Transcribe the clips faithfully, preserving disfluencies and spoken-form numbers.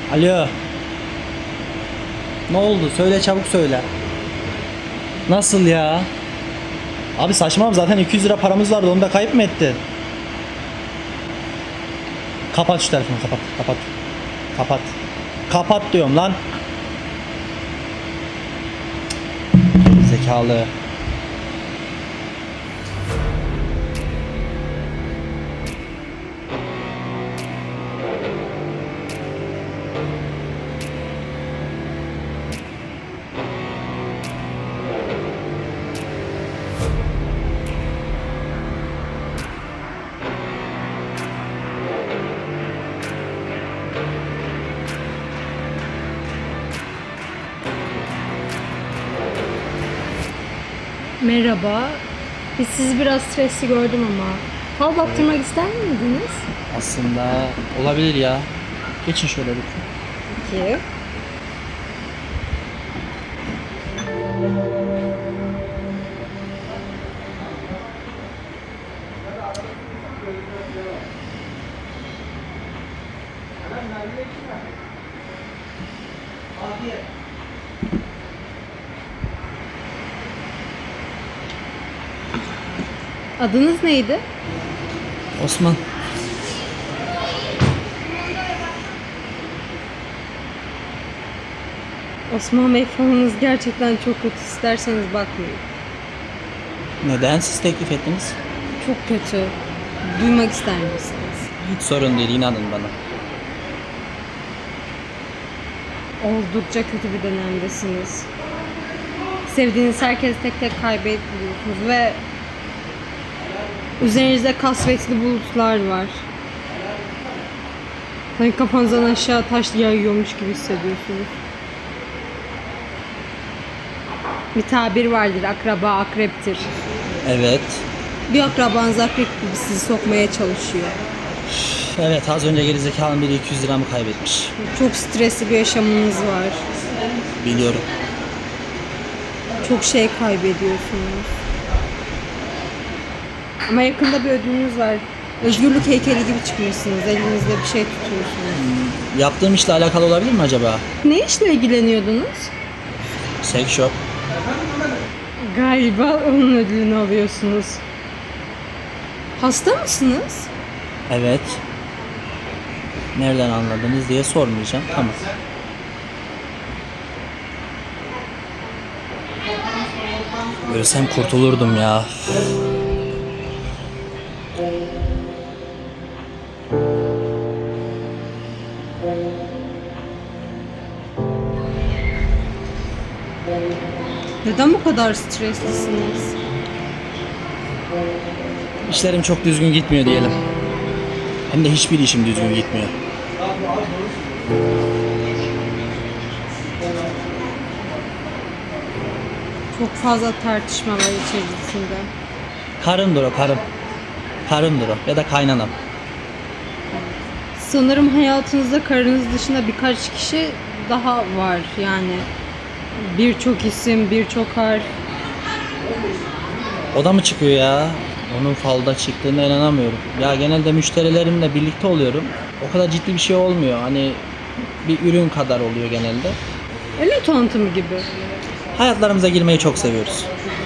Alo. Ne oldu? Söyle, çabuk söyle. Nasıl ya? Abi saçmalama, zaten iki yüz lira paramız vardı, onu da kayıp mı ettin? Kapat şu telefonu, kapat kapat. Kapat. Kapat diyorum lan. Zekalı. Merhaba. Biz sizi biraz stresli gördüm ama. Fal baktırmak ister miydiniz? Aslında olabilir ya. Geçin şöyle lütfen. Peki. Adınız neydi? Osman. Osman Bey, falınız gerçekten çok kötü. İsterseniz bakmayın. Neden siz teklif ettiniz? Çok kötü. Duymak ister misiniz? Hiç sorun değil, inanın bana. Oldukça kötü bir dönemdesiniz. Sevdiğiniz herkesi tek tek kaybediyorsunuz ve üzerinizde kasvetli bulutlar var. Sanki kafanızdan aşağı taş yağıyormuş gibi hissediyorsunuz. Bir tabir vardır, akraba akreptir. Evet. Bir akrabanız akrep gibi sizi sokmaya çalışıyor. Evet, az önce gerizekalının biri iki yüz liramı kaybetmiş. Çok stresli bir yaşamınız var. Biliyorum. Çok şey kaybediyorsunuz. Ama yakında bir ödülünüz var. Özgürlük heykeli gibi çıkmışsınız. Elinizde bir şey tutuyorsunuz. Yaptığım işle alakalı olabilir mi acaba? Ne işle ilgileniyordunuz? Sex shop. Galiba onun ödülünü alıyorsunuz. Hasta mısınız? Evet. Nereden anladınız diye sormayacağım. Tamam. Ölsem kurtulurdum ya. Neden bu kadar streslisiniz? İşlerim çok düzgün gitmiyor diyelim. Hem de hiçbir işim düzgün gitmiyor. Çok fazla tartışma var içerisinde. Karımdır o, karım. Karımdır o ya da kaynanam. Sanırım hayatınızda karınız dışında birkaç kişi daha var yani. Birçok isim, birçok harf. O da mı çıkıyor ya? Onun falda çıktığına inanamıyorum. Ya genelde müşterilerimle birlikte oluyorum. O kadar ciddi bir şey olmuyor. Hani bir ürün kadar oluyor genelde. Ürün tanıtımı gibi. Hayatlarımıza girmeyi çok seviyoruz.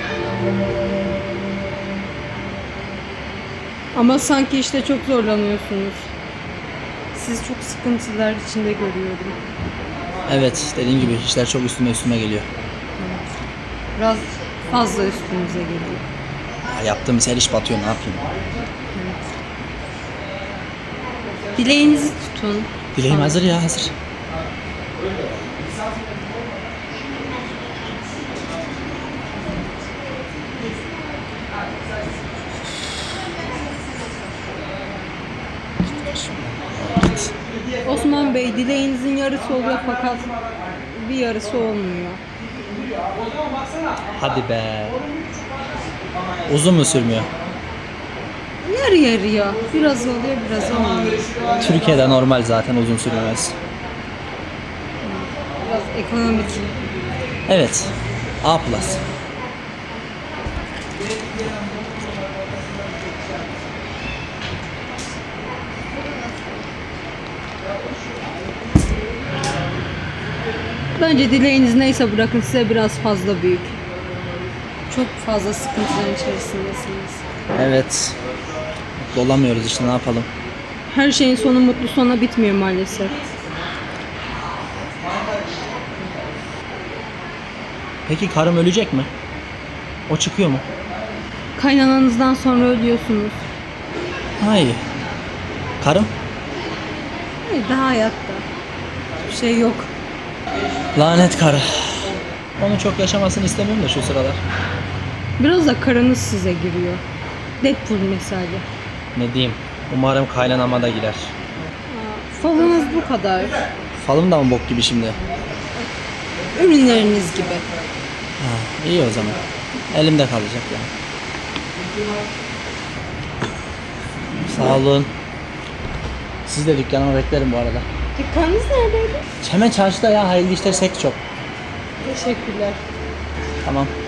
Ama sanki işte çok zorlanıyorsunuz. Sizi çok sıkıntılar içinde görüyorum. Evet, dediğim gibi işler çok üstüme üstüme geliyor. Biraz fazla üstünüze geliyor. Ya yaptığımız her iş batıyor, ne yapayım? Dileğinizi tutun. Dileğim hazır ya, hazır. Osman Bey, dileğinizin yarısı oluyor fakat bir yarısı olmuyor. Hadi be. Uzun mu sürmüyor? Yarı yarıya. Biraz oluyor, biraz olmuyor. Türkiye'de normal zaten uzun sürmemez. Biraz ekonomik. Evet. A plus. Bence dileğiniz neyse bırakın, size biraz fazla büyük. Çok fazla sıkıntıların içerisindesiniz. Evet. Mutlu olamıyoruz işte, ne yapalım. Her şeyin sonu mutlu sona bitmiyor maalesef. Peki karım ölecek mi? O çıkıyor mu? Kaynananızdan sonra ölüyorsunuz. Hayır. Karım? Hayır, daha hayatta. Bir şey yok. Lanet karı. Onun çok yaşamasını istemiyorum da şu sıralar. Biraz da karınız size giriyor. Deadpool misali. Ne diyeyim? Umarım kaynanama da girer. Falınız bu kadar. Falım da mı bok gibi şimdi? Ürünleriniz gibi. Ha, iyi o zaman. Elimde kalacak yani. Sağ olun. Siz de dükkanıma beklerim bu arada. Dükkanınız neredeydi? Hemen çarşıda ya, hayırlı işler, seks çok. Teşekkürler. Tamam.